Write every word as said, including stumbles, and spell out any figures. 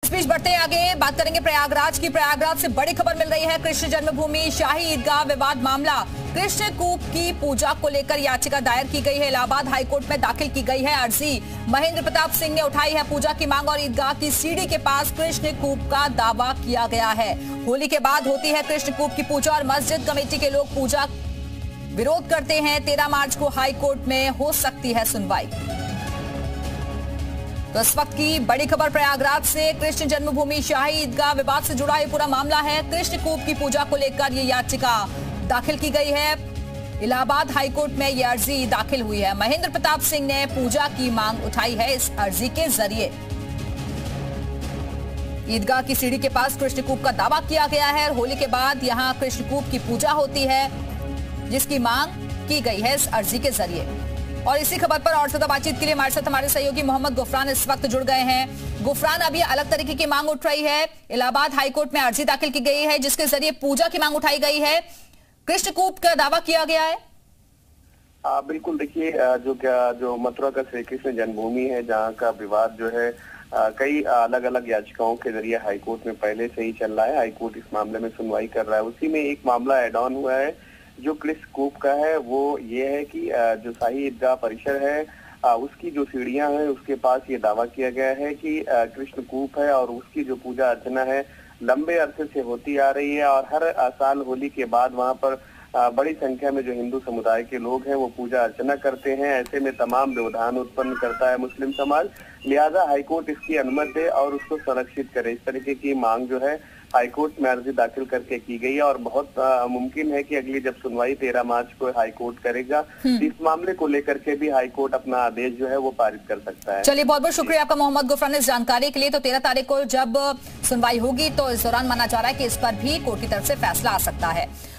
इस बीच बढ़ते आगे बात करेंगे प्रयागराज की। प्रयागराज से बड़ी खबर मिल रही है। कृष्ण जन्मभूमि शाही ईदगाह विवाद मामला, कृष्ण कूप की पूजा को लेकर याचिका दायर की गई है। इलाहाबाद हाईकोर्ट में दाखिल की गई है अर्जी। महेंद्र प्रताप सिंह ने उठाई है पूजा की मांग और ईदगाह की सीढ़ी के पास कृष्ण कूप का दावा किया गया है। होली के बाद होती है कृष्ण कूप की पूजा और मस्जिद कमेटी के लोग पूजा विरोध करते हैं। तेरह मार्च को हाईकोर्ट में हो सकती है सुनवाई। तो इस वक्त की बड़ी खबर प्रयागराज से, कृष्ण जन्मभूमि शाही ईदगाह विवाद से जुड़ा ये पूरा मामला है। कृष्ण कूप की पूजा को लेकर ये याचिका दाखिल की गई है। इलाहाबाद हाईकोर्ट में ये अर्जी दाखिल हुई है। महेंद्र प्रताप सिंह ने पूजा की मांग उठाई है इस अर्जी के जरिए। ईदगाह की सीढ़ी के पास कृष्ण कूप का दावा किया गया है और होली के बाद यहां कृष्ण कूप की पूजा होती है, जिसकी मांग की गई है इस अर्जी के जरिए। और इसी खबर पर और ज्यादा बातचीत के लिए हमारे साथ हमारे सहयोगी मोहम्मद गुफरान इस वक्त जुड़ गए हैं। गुफरान, अभी अलग तरीके की मांग उठ रही है। इलाहाबाद हाईकोर्ट में अर्जी दाखिल की गई है जिसके जरिए पूजा की मांग उठाई गई है, कृष्ण कूप का दावा किया गया है। आ, बिल्कुल, देखिए जो क्या जो मथुरा का श्री कृष्ण जन्मभूमि है, जहाँ का विवाद जो है आ, कई अलग अलग याचिकाओं के जरिए हाईकोर्ट में पहले से ही चल रहा है। हाईकोर्ट इस मामले में सुनवाई कर रहा है। उसी में एक मामला एड ऑन हुआ है जो कृष्ण कूप का है। वो ये है कि जो शाही ईदगाह परिसर है उसकी जो सीढ़ियां हैं उसके पास ये दावा किया गया है कि कृष्ण कूप है और उसकी जो पूजा अर्चना है लंबे अरसे से होती आ रही है और हर साल होली के बाद वहां पर बड़ी संख्या में जो हिंदू समुदाय के लोग हैं वो पूजा अर्चना करते हैं। ऐसे में तमाम व्यवधान उत्पन्न करता है मुस्लिम समाज, लिहाजा हाईकोर्ट इसकी अनुमति दे और उसको संरक्षित करे। इस तरीके की मांग जो है हाईकोर्ट में अर्जी दाखिल करके की गई है और बहुत आ, मुमकिन है कि अगली जब सुनवाई तेरह मार्च को हाईकोर्ट करेगा तो इस मामले को लेकर के भी हाईकोर्ट अपना आदेश जो है वो पारित कर सकता है। चलिए, बहुत बहुत शुक्रिया आपका मोहम्मद गुफरान इस जानकारी के लिए। तो तेरह तारीख को जब सुनवाई होगी तो इस दौरान माना जा रहा है कि इस पर भी कोर्ट की तरफ से फैसला आ सकता है।